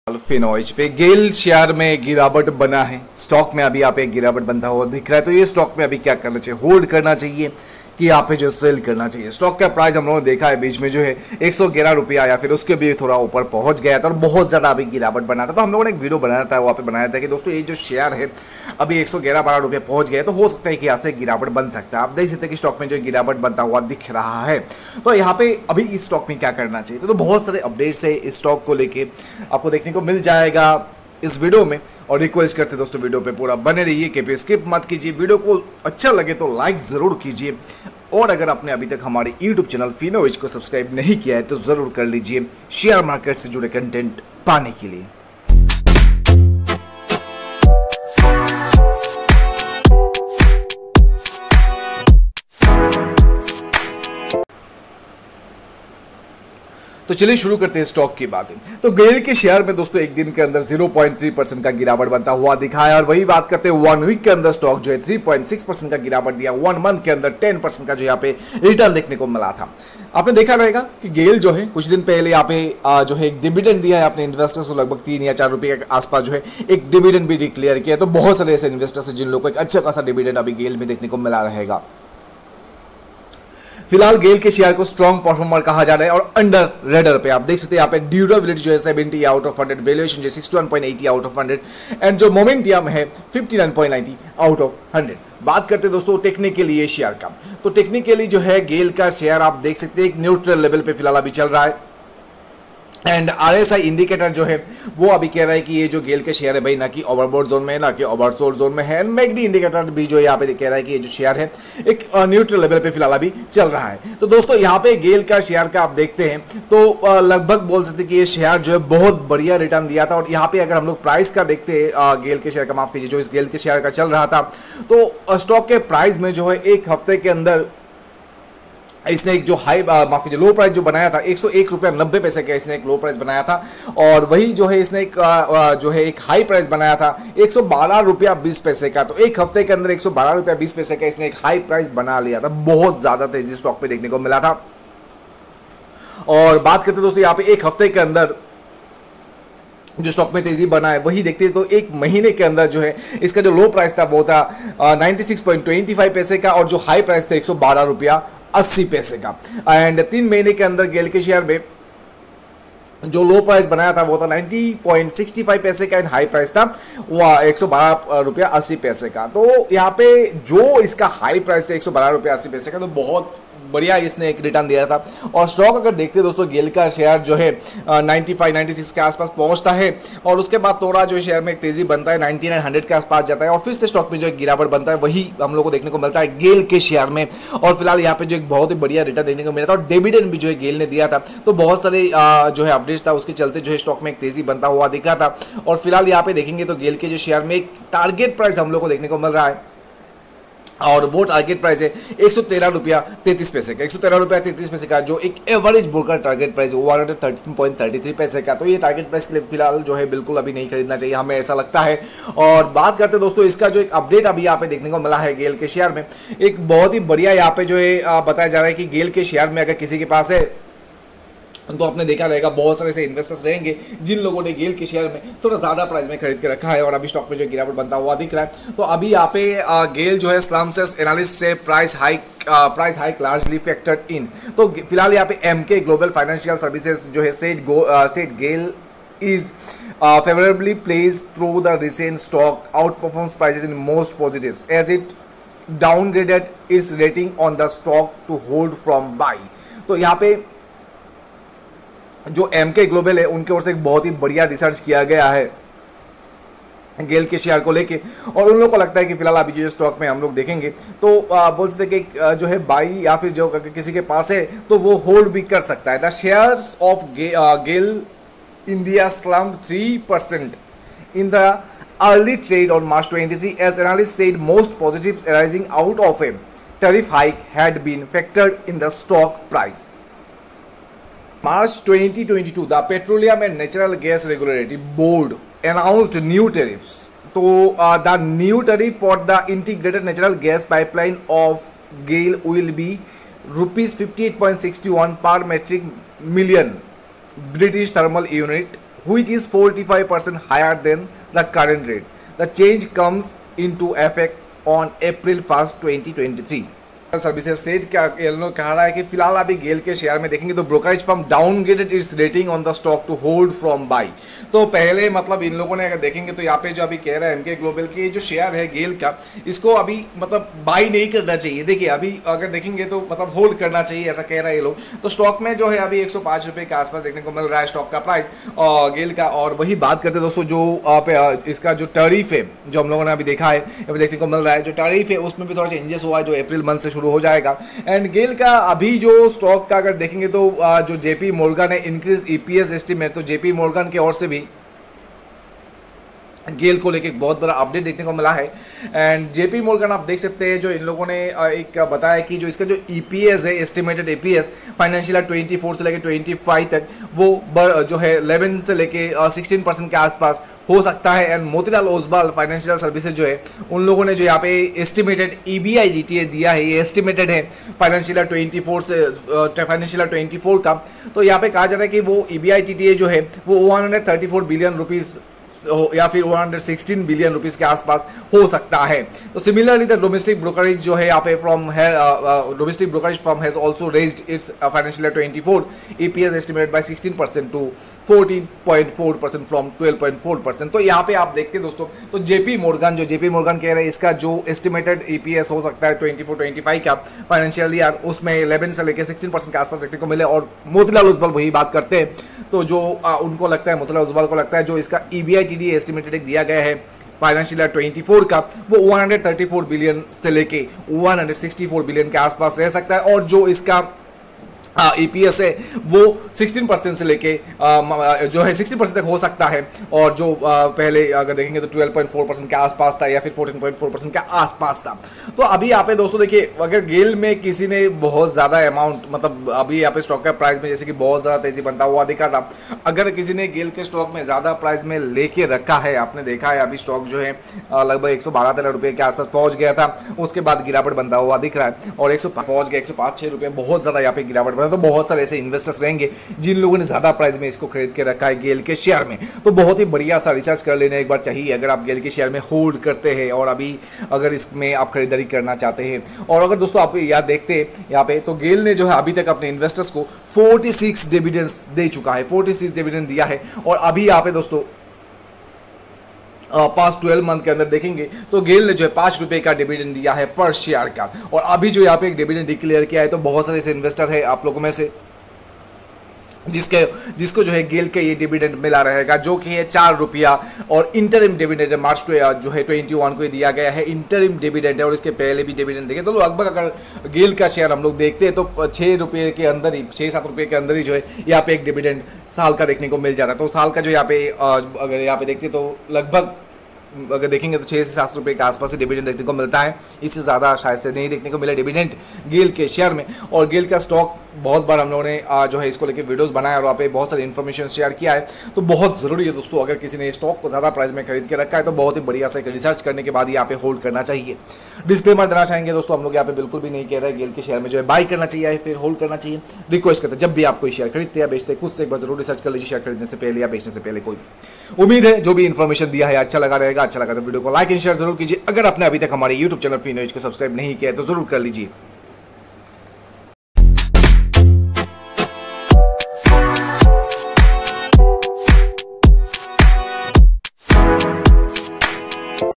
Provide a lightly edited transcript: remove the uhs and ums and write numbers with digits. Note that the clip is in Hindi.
फिनोइच पे गेल शेयर में गिरावट बना है। स्टॉक में अभी यहाँ पे गिरावट बनता हुआ दिख रहा है। तो ये स्टॉक में अभी क्या करना चाहिए, होल्ड करना चाहिए कि यहाँ पे जो सेल करना चाहिए। स्टॉक का प्राइस हम लोगों ने देखा है बीच में जो है 111 रुपया या फिर उसके भी थोड़ा ऊपर पहुंच गया था और बहुत ज़्यादा अभी गिरावट बना था। तो हम लोगों ने एक वीडियो बनाया था, वहाँ पे बनाया था कि दोस्तों ये जो शेयर है अभी 111-12 रुपये पहुंच गया, तो हो सकता है कि यहाँ से गिरावट बन सकता है। आप देख सकते हैं कि स्टॉक में जो गिरावट बनता हुआ दिख रहा है। तो यहाँ पे अभी इस स्टॉक में क्या करना चाहिए, तो बहुत सारे अपडेट्स है इस स्टॉक को लेके आपको देखने को मिल जाएगा इस वीडियो में। और रिक्वेस्ट करते दोस्तों वीडियो पे पूरा बने रहिए, कि स्किप मत कीजिए। वीडियो को अच्छा लगे तो लाइक ज़रूर कीजिए, और अगर आपने अभी तक हमारे YouTube चैनल फिनोइच को सब्सक्राइब नहीं किया है तो ज़रूर कर लीजिए, शेयर मार्केट से जुड़े कंटेंट पाने के लिए। तो चलिए शुरू करते हैं स्टॉक की बातें। तो गेल के शेयर में दोस्तों एक दिन के अंदर 0.3% का गिरावट बनता हुआ दिखा है। और वही बात करते हैं 1 वीक के अंदर स्टॉक जो है 3.6% का गिरावट दिया। 1 मंथ के अंदर 10% का जो यहाँ पे रिटर्न देखने को मिला था। आपने देखा रहेगा कि गेल जो है कुछ दिन पहले यहाँ पे जो है एक डिविडेंड दिया है अपने इन्वेस्टर्स को, लगभग 3 या 4 रुपये के आसपास जो है एक डिविडेंड भी डिक्लेयर किया है। तो बहुत सारे ऐसे इन्वेस्टर्स हैं जिन लोगों को एक अच्छा खासा डिविडेंड अभी गेल में देखने को मिला रहेगा। फिलहाल गेल के शेयर को स्ट्रॉन्ग परफॉर्मर कहा जा रहा है और अंडर रेडर पे आप देख सकते हैं यहाँ पे ड्यूरेबिलिटी जो है 70 आउट ऑफ 100, वैल्यूएशन जो 61.80 आउट ऑफ 100 एंड जो मोमेंटम है 59.90 आउट ऑफ 100। बात करते हैं दोस्तों टेक्निकली ये शेयर का, तो टेक्निकली जो है गेल का शेयर आप देख सकते हैं एक न्यूट्रल लेवल पे फिलहाल अभी चल रहा है। एंड RSI इंडिकेटर जो है वो अभी कह रहा है कि ये जो गेल के शेयर है भाई ना कि ओवरबॉट जोन में है ना कि ओवरसोल्ड जोन में है। एंड मैगडी इंडिकेटर भी जो है यहाँ पे कह रहा है कि ये जो शेयर है एक न्यूट्रल लेवल पे फिलहाल अभी चल रहा है। तो दोस्तों यहाँ पे गेल का शेयर का आप देखते हैं तो लगभग बोल सकते हैं कि ये शेयर जो है बहुत बढ़िया रिटर्न दिया था। और यहाँ पे अगर हम लोग प्राइस का देखते हैं गेल के शेयर का, माफ कीजिए, जो इस गेल के शेयर का चल रहा था, तो स्टॉक के प्राइस में जो है एक हफ्ते के अंदर इसने एक जो हाई माफ कीजिए लो प्राइस जो बनाया था 101 रुपया 90 पैसे का इसने एक लो प्राइस बनाया था। और वही जो है इसने एक जो है एक हाई प्राइस बनाया था 112 रुपया 20 पैसे का। तो एक हफ्ते के अंदर 112 रुपया 20 पैसे का इसने एक हाई प्राइस बना लिया था। बहुत ज़्यादा तेजी स्टॉक पे देखने को मिला था। और बात करते दोस्तों यहाँ पे एक हफ्ते के अंदर जो स्टॉक में तेजी बना है वही देखते हैं तो एक महीने के अंदर जो है इसका जो लो प्राइस था वो था 96.25 पैसे का और जो हाई प्राइस था 112 रुपया 80 पैसे का। एंड 3 महीने के अंदर गेल के शेयर में जो लो प्राइस बनाया था वो था 90.65 पैसे का एंड हाई प्राइस था वो 112 रुपया 80 पैसे का। तो यहाँ पे जो इसका हाई प्राइस था 112 रुपया 80 पैसे का, तो बहुत बढ़िया इसने एक रिटर्न दिया था। और स्टॉक अगर देखते हैं दोस्तों गेल का शेयर जो है 95-96 के आसपास पहुंचता है और उसके बाद थोड़ा जो शेयर में एक तेजी बनता है 99-100 के आसपास जाता है और फिर से स्टॉक में जो एक गिरावट बनता है वही हम लोग को देखने को मिलता है गेल के शेयर में। और फिलहाल यहाँ पे जो एक बहुत ही बढ़िया रिटर्न देखने को मिला था और डिविडेंड भी जो है गेल ने दिया था। तो बहुत सारे जो है अपडेट्स था उसके चलते जो है स्टॉक में एक तेजी बनता हुआ दिखा था। और फिलहाल यहाँ पे देखेंगे तो गेल के जो शेयर में एक टारगेट प्राइस हम लोग को देखने को मिल रहा है और वो टारगेट प्राइस है 113 रुपया 33 पैसे का। 113 रुपया 33 पैसे का जो एक एवरेज बुल का टारगेट प्राइस है 113.33 पैसे का। तो ये टारगेट प्राइस के लिए फिलहाल जो है बिल्कुल अभी नहीं खरीदना चाहिए, हमें ऐसा लगता है। और बात करते हैं दोस्तों इसका जो एक अपडेट अभी यहाँ पे देखने को मिला है गेल के शेयर में, एक बहुत ही बढ़िया यहाँ पे जो है बताया जा रहा है कि गेल के शेयर में अगर किसी के पास है तो आपने देखा रहेगा बहुत सारे ऐसे इन्वेस्टर्स रहेंगे जिन लोगों ने गेल के शेयर में थोड़ा ज़्यादा प्राइस में खरीद के रखा है और अभी स्टॉक में जो गिरावट बनता हुआ दिख रहा है। तो अभी यहाँ पे गेल जो है slumps as analyst see price hike largely factored in. तो फिलहाल यहाँ पे एमके ग्लोबल फाइनेंशियल सर्विसेज जो है said GAIL is favourably place through the recent stock out performs prices in most positives as it downgraded its rating on the stock to hold from buy. तो यहाँ पे जो एमके ग्लोबल है उनके ओर से एक बहुत ही बढ़िया रिसर्च किया गया है गेल के शेयर को लेके और उन लोगों को लगता है कि फिलहाल अभी जो स्टॉक में हम लोग देखेंगे तो बोल सकते हैं कि जो है बाई या फिर जो किसी के पास है तो वो होल्ड भी कर सकता है। The shares of GAIL India slump 3% in the early trade on March 23 as analysts said most positives arising out of a tariff hike had been factored in the stock price. March 2022, the Petroleum and Natural Gas Regulatory Board announced new tariffs. So, the new tariff for the integrated natural gas pipeline of GAIL will be rupees 58.61 per metric million British thermal unit which is 45% higher than the current rate. The change comes into effect on April 1st, 2023. Services said क्या कह रहा है कि फिलहाल अभी गेल के शेयर में देखेंगे तो brokerage firm downgraded its rating on the stock to hold from buy. तो पहले मतलब इन लोगों ने अगर देखेंगे तो यहाँ पे जो अभी कह रहा है एमके ग्लोबल की जो शेयर है गेल का, इसको अभी मतलब बाई नहीं करना चाहिए। देखिए अभी अगर देखेंगे तो मतलब होल्ड करना चाहिए, ऐसा कह रहे हैं ये लोग। तो स्टॉक में जो है अभी 105 रुपये के आसपास देखने को मिल रहा है स्टॉक का प्राइस गेल का। और वही बात करते हैं दोस्तों जो इसका जो टैरिफ है जो हम लोगों ने अभी देखा है, अभी देखने को मिल रहा है जो टैरिफ है उसमें भी थोड़ा चेंजेस हुआ है जो अप्रैल मंथ से शुरू हो जाएगा। एंड गेल का अभी जो स्टॉक का अगर देखेंगे तो जो जेपी मॉर्गन है इंक्रीज ईपीएस एस्टीमेट, तो जेपी मॉर्गन की ओर से भी गेल को लेके एक बहुत बड़ा अपडेट देखने को मिला है। एंड जेपी मॉर्गन आप देख सकते हैं जो इन लोगों ने एक बताया कि जो इसका जो ईपीएस है एस्टिमेटेड ईपीएस फाइनेंशियल 24 से लेके 25 तक वो जो है 11 से लेके 16% के आसपास हो सकता है। And Motilal Oswal financial services जो है उन लोगों ने जो यहाँ पे एस्टिमेटेड EBIDTA दिया है, ये एस्टिमेटेड है फाइनेंशियल 24 से फाइनेंशियल 24 का। तो यहाँ पे कहा जा रहा है कि वो EBIDTA जो है वो 134 बिलियन रुपीज़ या फिर 116 बिलियन रुपीस के आसपास हो सकता है। तो सिमिलरली द डोमेस्टिक ब्रोकरेज जो है यहाँ पे फ्रॉम है domestic brokerage firm has also raised its financial 24 EPS estimated by 16% to 14.4% from 12.4%। तो यहाँ पे आप देखते हैं दोस्तों, तो जेपी मॉर्गन कह रहे हैं इसका जो एस्टिमेटेड EPS हो सकता है 24-25 का फाइनेंशियल ईयर, उसमें 11 से लेकर 16% के आसपास देखने को मिले। और मोतीलाल ओसवाल वही बात करते हैं, तो जो उनको लगता है मोतीलाल ओसवाल को लगता है जो इसका EBIDTA एस्टिमेटेड एक दिया गया है फाइनेंशियल 24 का वो 134 बिलियन से लेके 164 बिलियन के आसपास रह सकता है। और जो इसका EPS है वो 16% से लेके जो है 60% तक हो सकता है। और जो पहले अगर देखेंगे तो 12.4% के आसपास था या फिर 14.4% के आसपास था। तो अभी यहाँ पे दोस्तों देखिए, अगर गेल में किसी ने बहुत ज़्यादा अमाउंट मतलब अभी यहाँ पे स्टॉक का प्राइस में जैसे कि बहुत ज़्यादा तेज़ी बनता हुआ दिखा था, अगर किसी ने गेल के स्टॉक में ज़्यादा प्राइस में लेके रखा है, आपने देखा है अभी स्टॉक जो है लगभग 112-13 रुपये के आसपास पहुँच गया था, उसके बाद गिरावट बनता हुआ दिख रहा है और 100 पहुँच गया 105-6 रुपये, बहुत ज़्यादा यहाँ पे गिरावट बना। तो बहुत सारे ऐसे इन्वेस्टर्स रहेंगे जिन लोगों ने ज़्यादा प्राइस में इसको खरीद के रखा है गेल के शेयर में। तो बहुत ही बढ़िया सा रिसर्च कर लेना एक बार चाहिए अगर आप गेल के शेयर में होल्ड करते हैं और अभी अगर इसमें आप खरीदारी करना चाहते हैं। और अगर दोस्तों आप याद देखते हैं यहाँ पे, तो गेल ने जो है अभी तक अपने इन्वेस्टर्स को 46 डिविडेंड्स दे चुका है, 46 डिविडेंड दिया है। और अभी यहाँ पे दोस्तों पास्ट 12 मंथ के अंदर देखेंगे तो गेल ने जो है 5 रुपये का डिविडेंड दिया है पर शेयर का। और अभी जो यहाँ पे एक डिविडेंड डिक्लेयर किया है, तो बहुत सारे ऐसे इन्वेस्टर है आप लोगों में से जिसको जो है गेल के ये डिविडेंड मिला रहेगा जो कि है 4 रुपया। और इंटरिम डिविडेंड मार्च जो है 21 को दिया गया है, इंटरिम डिविडेंड है। और इसके पहले भी डिविडेंड देखें तो लगभग अगर गेल का शेयर हम लोग देखते हैं तो 6 रुपये के अंदर ही 6-7 रुपये के अंदर ही जो है यहाँ पे एक डिविडेंड साल का देखने को मिल जाता है। तो साल का जो यहाँ पे अगर यहाँ पे देखते तो लगभग अगर देखेंगे तो 6 से 7 रुपये के आसपास से डिविडेंड देखने को मिलता है, इससे ज़्यादा शायद से नहीं देखने को मिला डिविडेंड गेल के शेयर में। और गेल का स्टॉक बहुत बार हम लोगों ने जो है इसको लेके वीडियोस बनाया और वहाँ पे बहुत सारी इन्फॉर्मेशन शेयर किया है। तो बहुत ज़रूरी है दोस्तों, अगर किसी ने स्टॉक को ज़्यादा प्राइस में खरीद के रखा है तो बहुत ही बढ़िया से रिसर्च करने के बाद यहाँ पे होल्ड करना चाहिए। डिस्क्लेमर देना चाहेंगे दोस्तों, हम लोग यहाँ पे बिल्कुल भी नहीं कह रहे गेल के शेयर में जो है बाई करना चाहिए या फिर होल्ड करना चाहिए। रिक्वेस्ट करते हैं जब भी आप कोई शेयर खरीदते या बेचते खुद से एक बार जरूर रिसर्च कर लीजिए शेयर खरीदने से पहले या बेचने से पहले। कोई भी उम्मीद है जो भी इन्फॉर्मेशन दिया है अच्छा लगा रहेगा। अच्छा लगा तो वीडियो को लाइक एंड शेयर जरूर कीजिए। अगर आपने अभी तक हमारे यूट्यूब चैनल फीनोज को सब्सक्राइब नहीं किया तो जरूर कर लीजिए।